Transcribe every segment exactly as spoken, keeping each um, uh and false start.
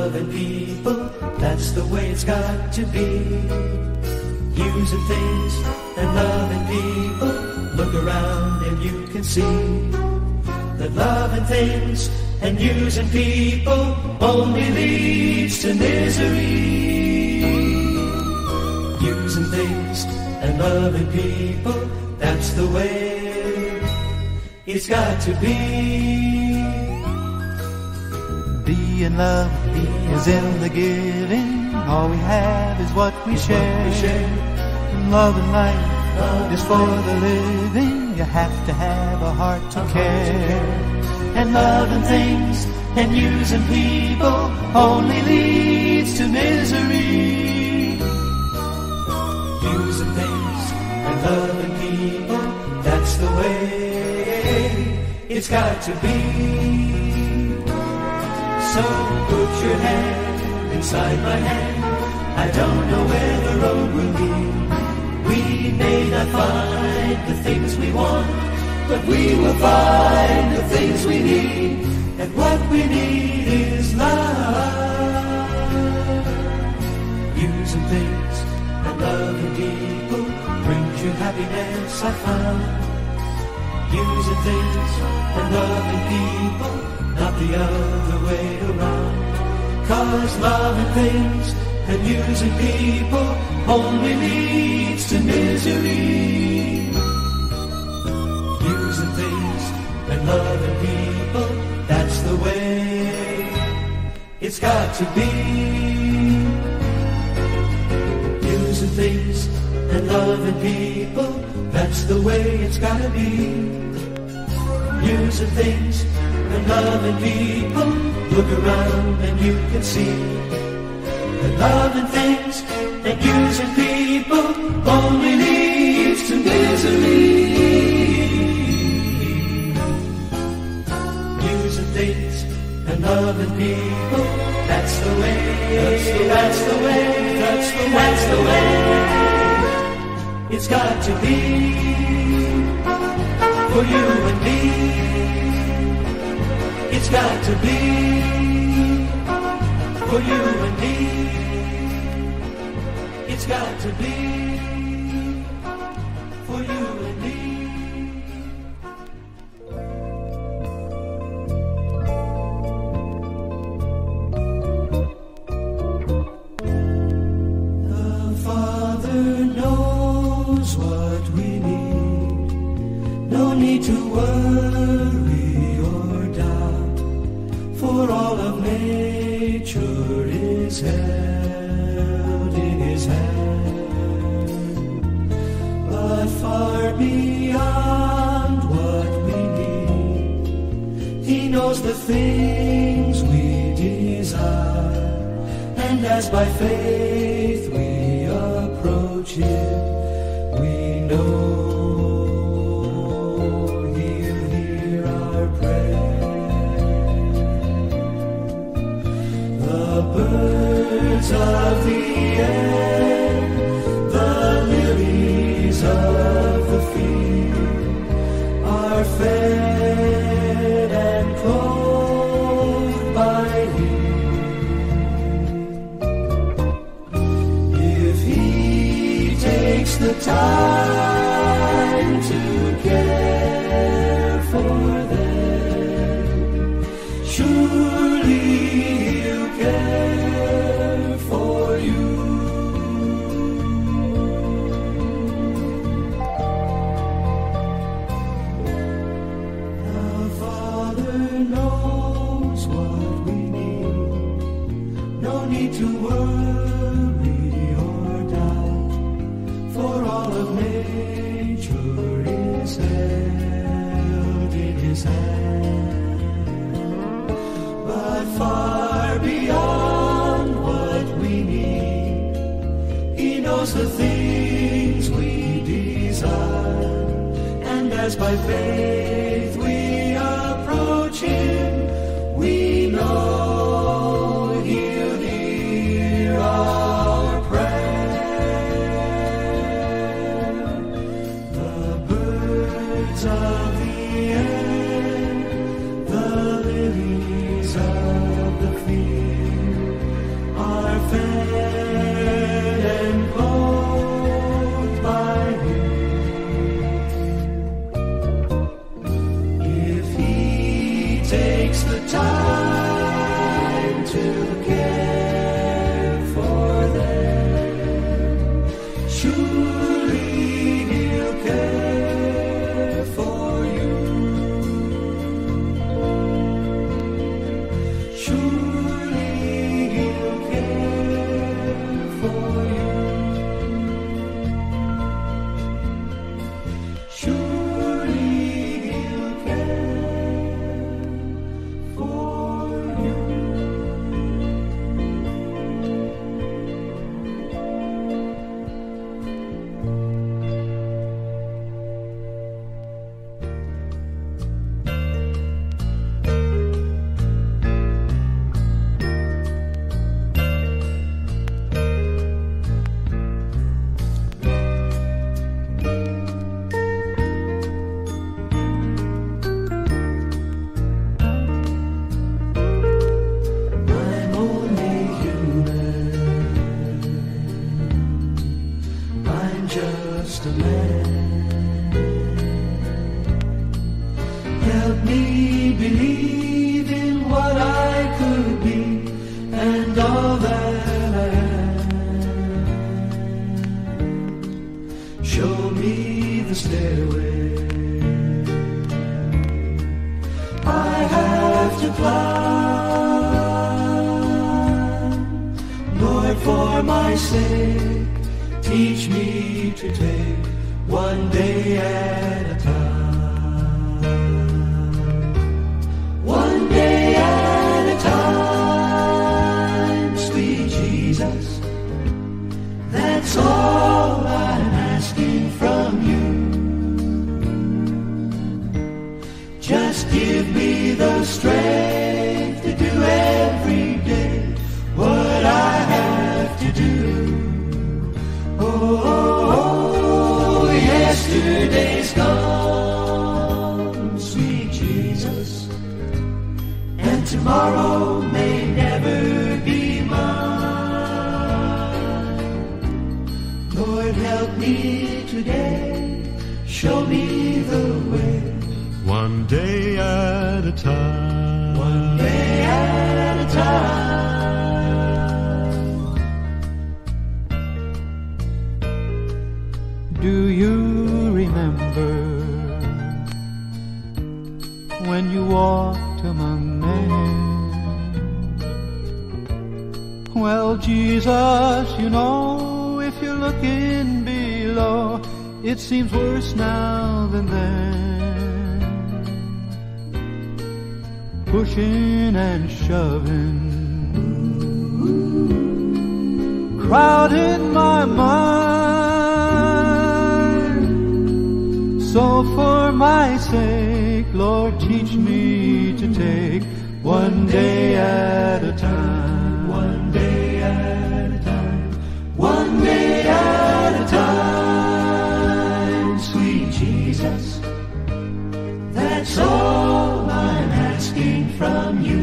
loving people, that's the way it's got to be. Using things and loving people, look around and you can see that loving things and using people only leads to misery. Using things and loving people, that's the way it's got to be. Being loved is in the giving. All we have is what we share. What we share. Love and life love is for the living. You have to have a heart to, a care. Heart to care. And loving things and using people only leads to misery. Using things and loving people, that's the way it's got to be. So put your hand inside my hand. I don't know where the road will lead. We may not find the things we want, but we will find the things we need. And what we need is love. Using things and loving people brings you happiness, I found. Using things and loving people, not the other way around. 'Cause loving things and using people only leads to misery. Using things and loving people, that's the way it's got to be. Using things and loving people, that's the way it's gotta be. Using things and loving people, look around and you can see that loving things and using people only leads to misery. Using things and loving people, that's the way, that's the, that's the way, that's the, that's the way it's got to be for you and me. It's got to be for you and me. It's got to be for you and me. The Father knows what we need. No need to worry or doubt, for all of nature is held in His hand. But far beyond what we need, He knows the things we desire, and as by faith we approach Him, we know He'll hear our prayer. The birds of the air, the lilies of the field, are fed and clothed by Him. If He takes the time to care for them, surely He'll care for you. The Father knows what we need. No need to worry or doubt, for all of nature is held in His hand. But far beyond what we need, He knows the things we desire, and as by faith we approach Him, we know He'll hear our prayer. The birds of the air, the lilies of the field, and all that I am. Show me the stairway I have to climb. Lord, for my sake, teach me to take one day at a time. One day at a time, sweet Jesus. That's all I'm asking from you. Just give me the strength to do every day what I have to do. Oh, oh, oh, yesterday's gone, sweet Jesus, and tomorrow may never be mine. Lord, help me today, show me the way. One day at a time. One day at a time. Do you remember when you walked among men? Well, Jesus, you know, if you're looking below, it seems worse now than then. Pushing and shoving crowded my mind. So for my sake, Lord, teach me to take one day at a time. One day at a time. One day at a time, sweet Jesus. That's all I'm asking from you.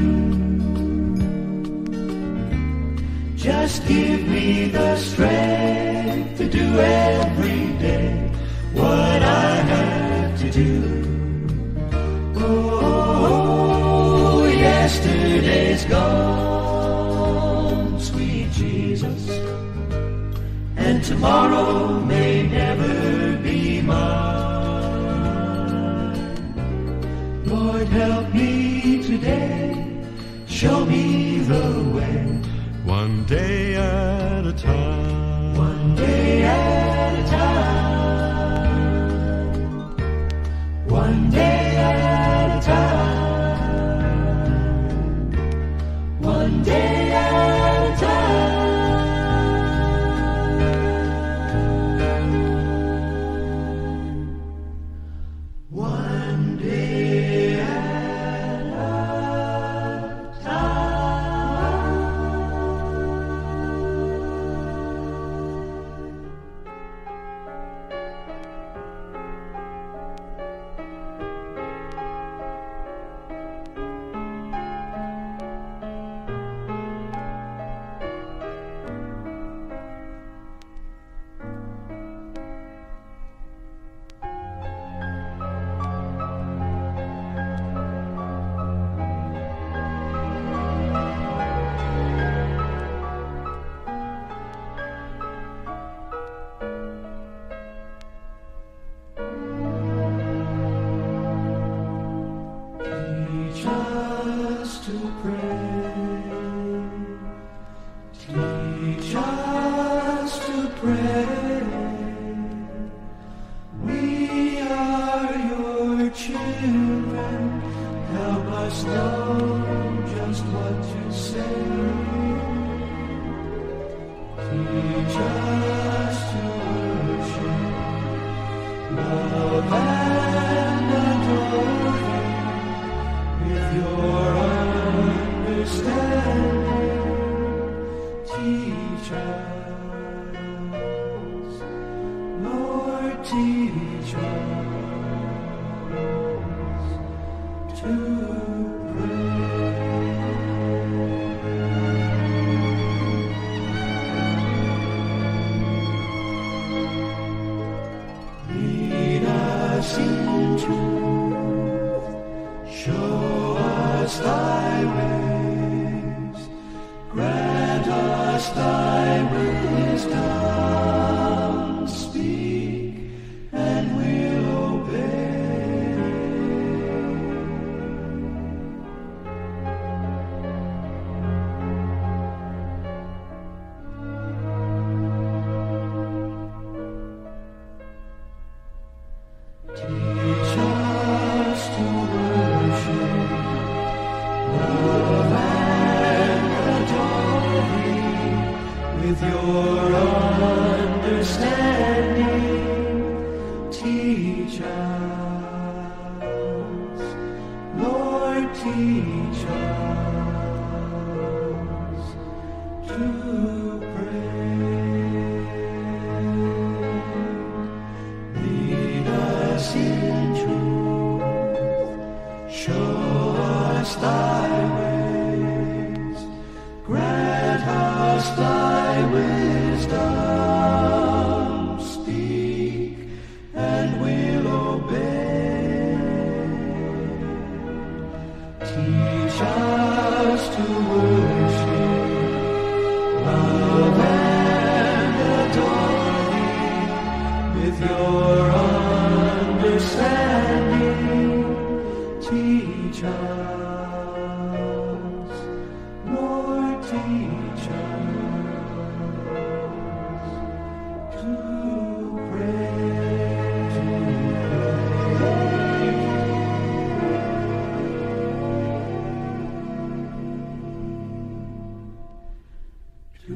Just give me the strength to do every day what I have to do. Oh, oh, oh, yesterday's gone, sweet Jesus, and tomorrow may never be mine. Lord, help me today, show me the way. One day at a time. One day at a time. One day at a time. One day at a time. One day at a time. us thy wisdom, speak, and we'll obey. Teach us to worship, love and adore thee with your understanding. Teach us, Lord, teach us to pray. Lead us in truth, show us thy ways, grant us thy wisdom, speak, and we'll obey. Teach us to worship, love and adore thee with your understanding. Teach us, Lord, teach us to pray, to pray. To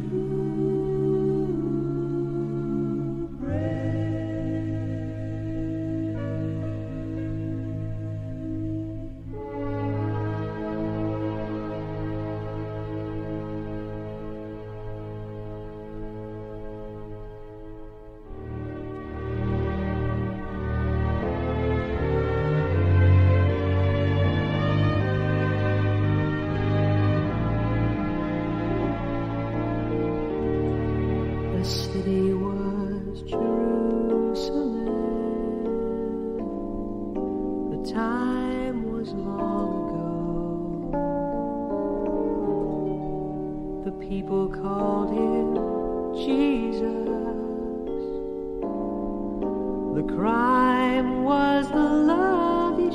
The city was Jerusalem. The time was long ago. The people called him Jesus. The crime was the love he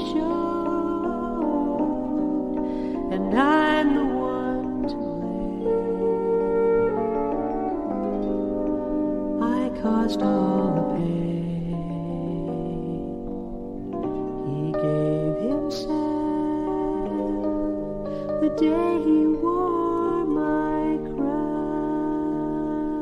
showed, and I'm the one to blame. I caused all the pain. He gave himself the day he wore my crown.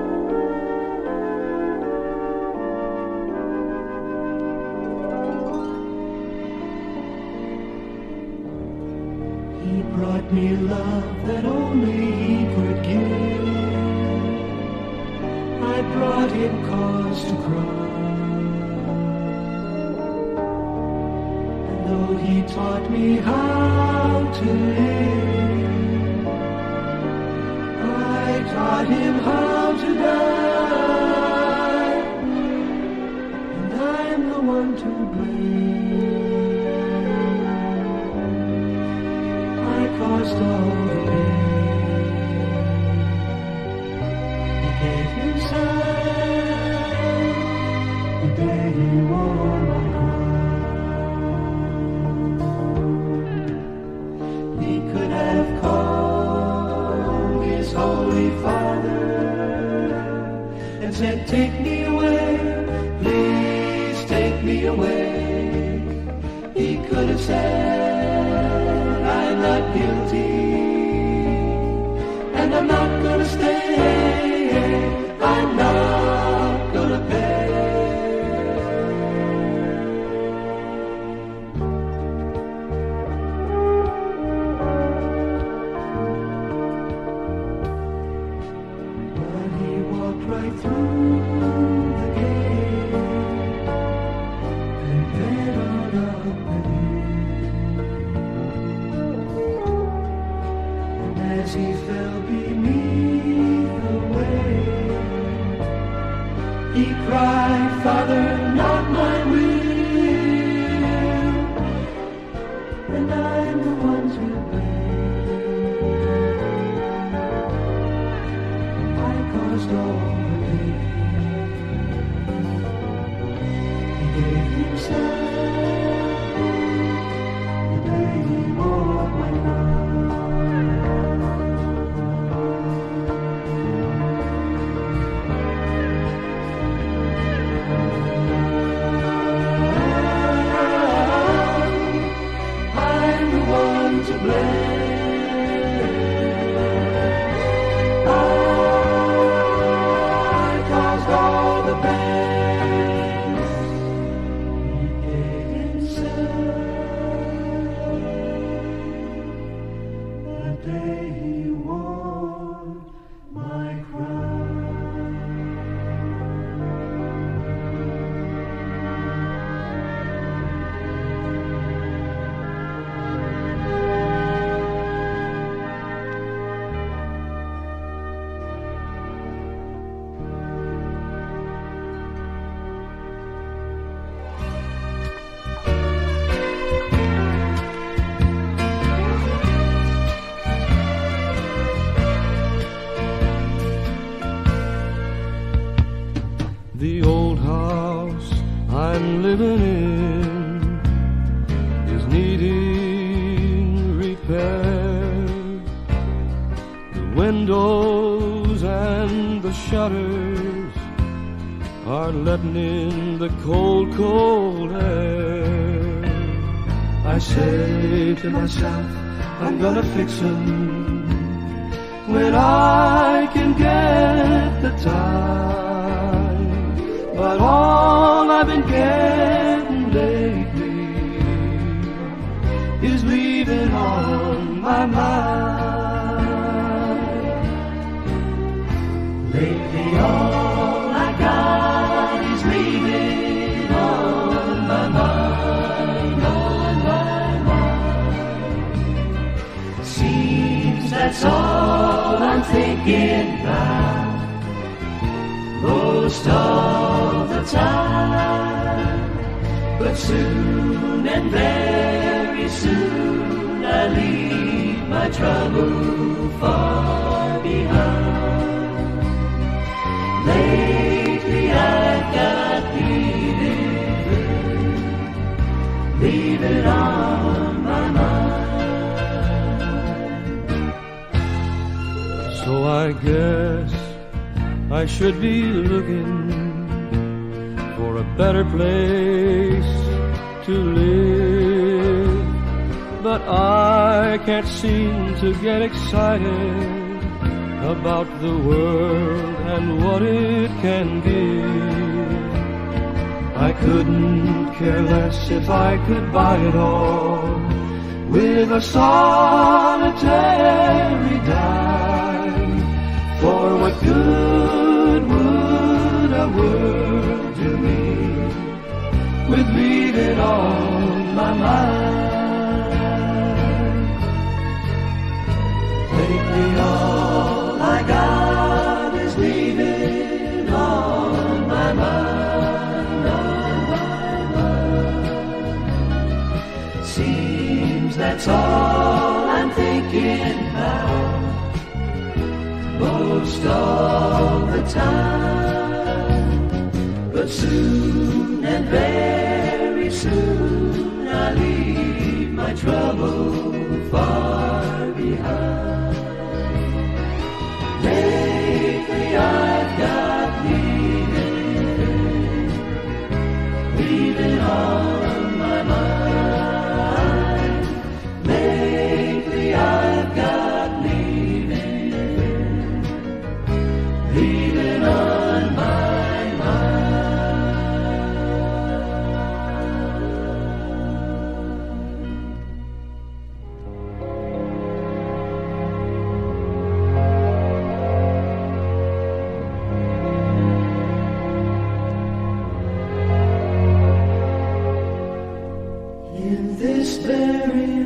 He brought me love that only he could give. I brought him cause to cry. And though he taught me how to live, I taught him how to die. And I'm the one to blame. I caused all the pain. He gave himself the day he wore my crown. He could have called his holy Father and said, take me away, please take me away. He could have said, I'm not guilty, and I'm not gonna stay, I'm not gonna pay. But he walked right through the gate and then on up the hill. As he fell beneath the wave, he cried, Father, not my will. And I'm the one to blame. caused all the pain. He gave himself the day he wore my crown. I'm the one to blame. The old house I'm living in is needing repair. The windows and the shutters are letting in the cold, cold air. I say to myself, I'm gonna fix them when I can get the time. But all I've been getting lately is leaving on my mind. Lately all I got is leaving on my mind, on my mind. Seems that's all I'm thinking about most of the time. But soon and very soon I leave my trouble far behind. Lately I've got leaving, leaving on my mind. So I guess I should be looking for a better place to live, but I can't seem to get excited about the world and what it can give. I couldn't care less if I could buy it all with a solitary dime. For what good would a world do me with leaving on my mind? Lately all I got is leaving on my mind, on my mind. Seems that's all I'm thinking about most all the time. But soon and very soon I leave my trouble far behind. Lately I've got leaving, leaving on my mind. Lately I've got leaving, leaving on my this very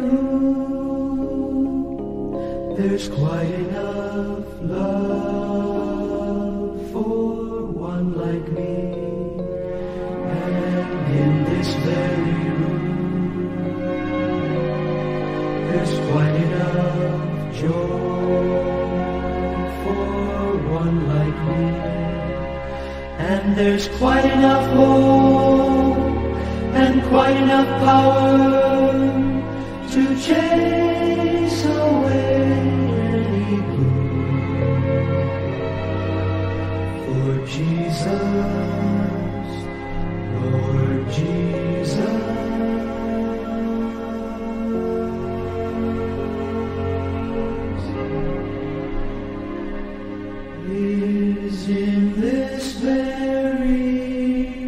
room, there's quite enough love for one like me. And in this very room, there's quite enough joy for one like me. And there's quite enough hope and quite enough power to chase away any gloom. For Jesus, Lord Jesus, is in this very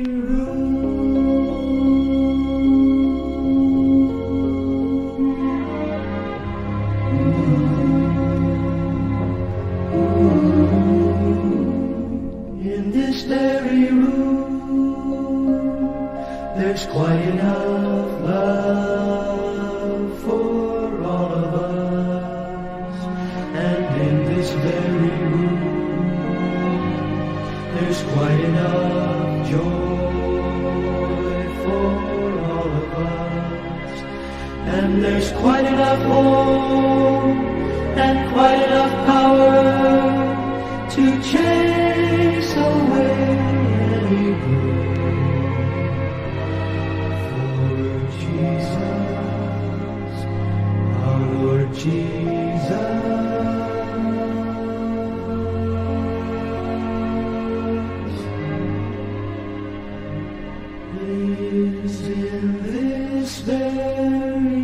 room. In this very room, there's quite enough love for all of us. And in this very room, there's quite enough joy for all of us. And there's quite enough hope and quite enough power to chase away any gloom. For Jesus, our Lord Jesus, is in this very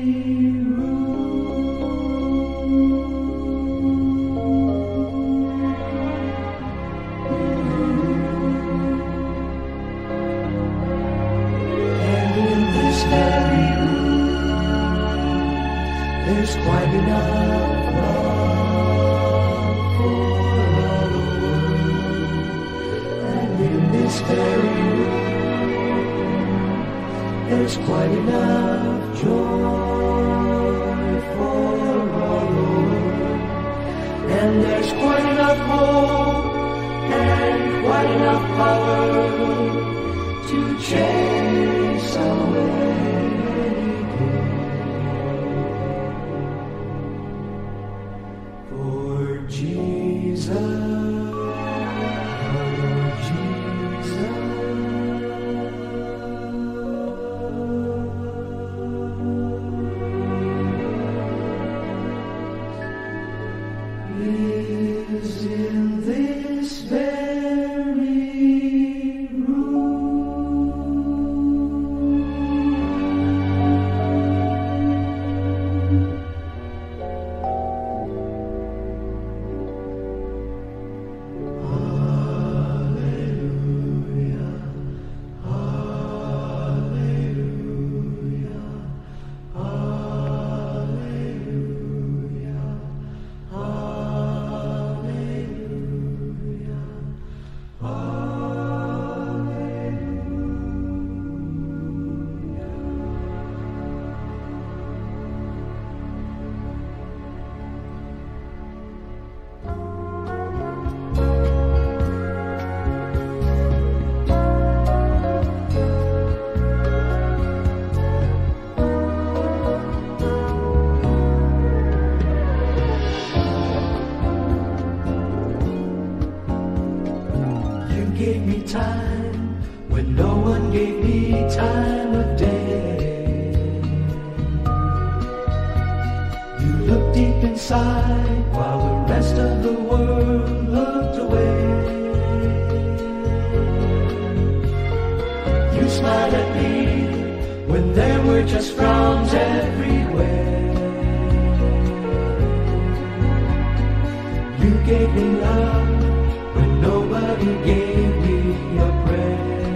there's quite enough love for all the world. And in this very room, there's quite enough joy for all the world. And there's quite enough hope and quite enough power to chase away any gloom. For Jesus, our Lord Jesus, is in this very gave me time when no one gave me time of day. You looked deep inside while the rest of the world looked away. You smiled at me when there were just frowns everywhere. You gave me love when nobody gave me a prayer.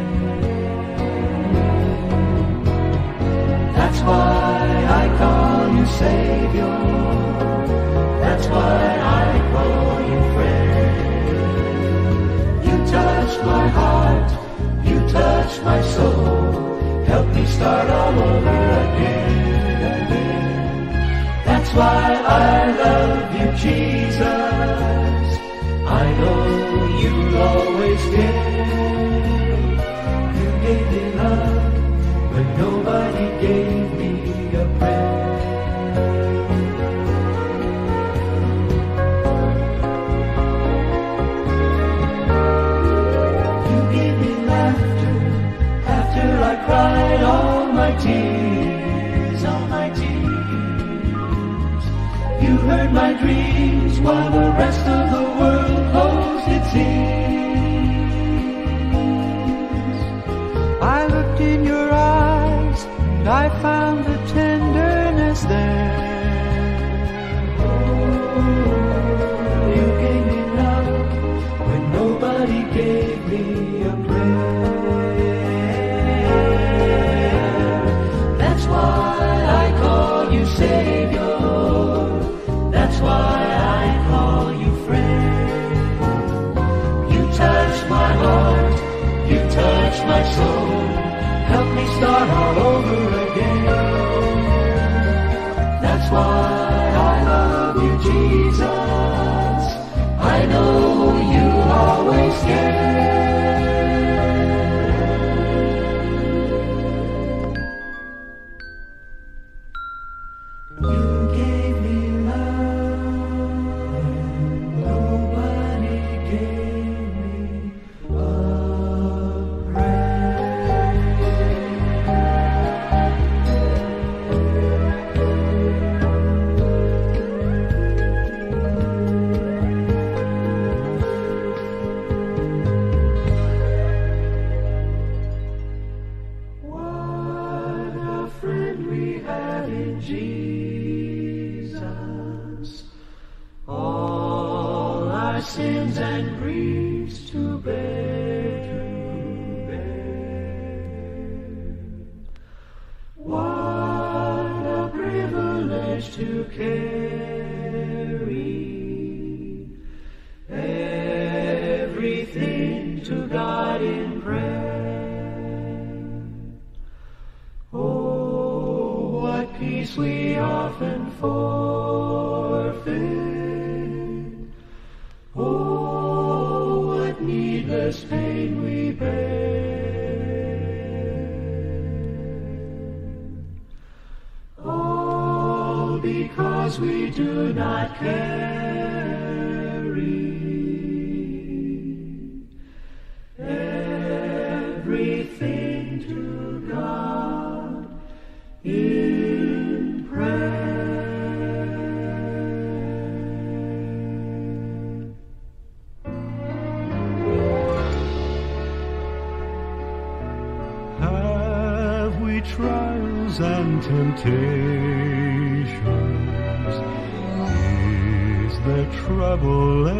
That's why I call you Savior. That's why I call you friend. You touched my heart, you touched my soul. Help me start all over again, again. That's why I love you, Jesus. I know you'll always care. You gave me love when nobody gave me a prayer. You our sins and griefs to bear. What a privilege to carry everything to God in prayer. Oh, what peace we often forfeit. Oh, what needless pain we bear. All because we do not carry everything to God in prayer. Have we trials and temptations? Is there trouble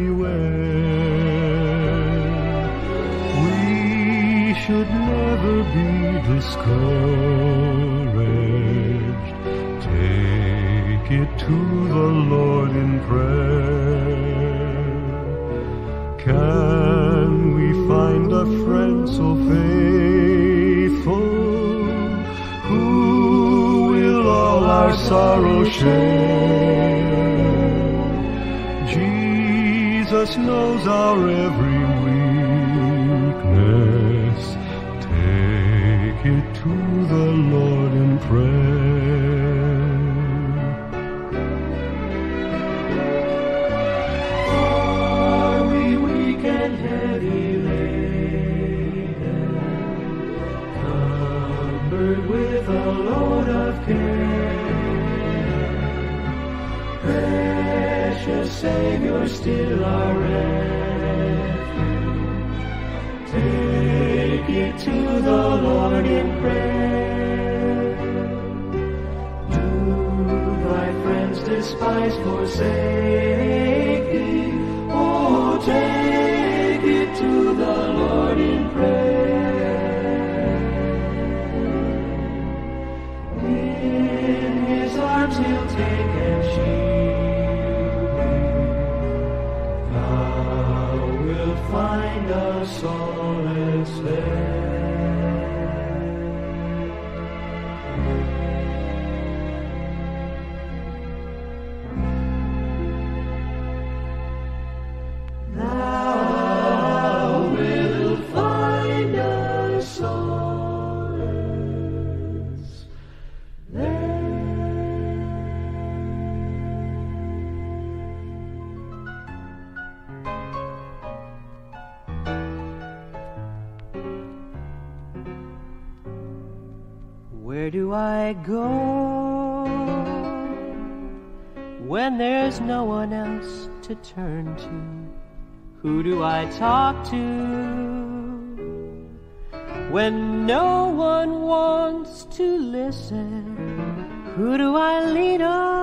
anywhere? We should never be discouraged. Take it to the Lord in prayer. Can we find a friend so faithful who will all our sorrow share? Jesus knows our every weakness. Take it to the Lord in prayer. Are we weak and heavy laden, cumbered with a load of care? Precious Savior, still our refuge. Take it to the Lord in prayer. Do thy friends despise, forsake thee? Oh, take it to the Lord in prayer. In his arms he'll take and shield thee. Thou wilt find a solace there. Thou wilt find a solace there. Where do I go when there's no one else to turn to? Who do I talk to when no one wants to listen? Who do I lean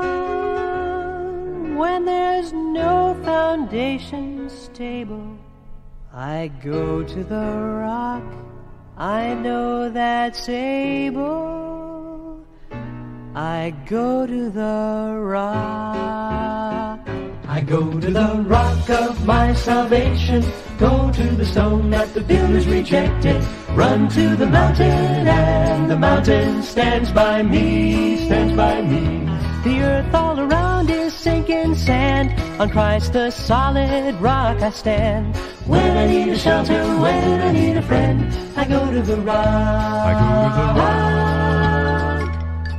on when there's no foundation stable? I go to the rock I know that's able. I go to the rock. I go to the rock of my salvation. Go to the stone that the builders rejected. Run to the mountain, and the mountain stands by me, stands by me. The earth all around is sinking sand. On Christ the solid rock I stand. When I need a shelter, when I need a friend, I go to the rock. I go to the rock.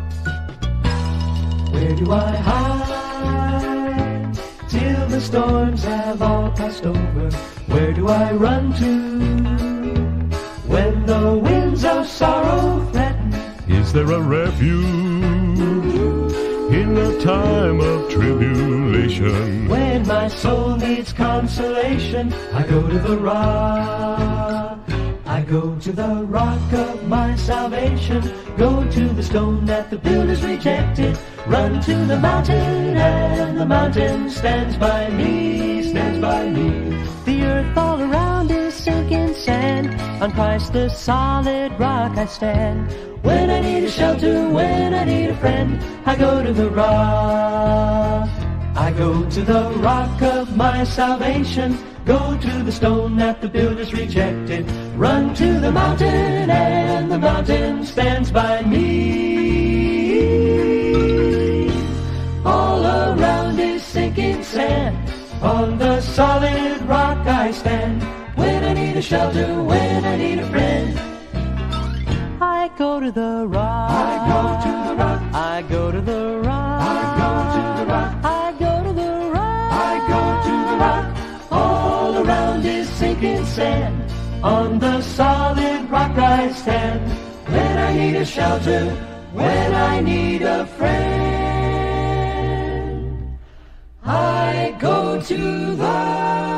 Where do I hide till the storms have all passed over? Where do I run to when the winds of sorrow threaten? Is there a refuge in the time of tribulation? When my soul needs consolation, I go to the rock. I go to the rock of my salvation, go to the stone that the builders rejected, run to the mountain, and the mountain stands by me, stands by me. The earth all around is sinking sand, on Christ the solid rock I stand. When I need a shelter, when I need a friend, I go to the rock. I go to the rock of my salvation, go to the stone that the builders rejected, run to the mountain, and the mountain stands by me. All around is sinking sand, on the solid rock I stand. When I need a shelter, when I need a friend, I go to the rock. I go to the rock. I go to the rock. I go to the rock. I go to the rock. I go to the rock. All around is sinking sand, on the solid rock I stand. When I need a shelter, when I need a friend, I go to the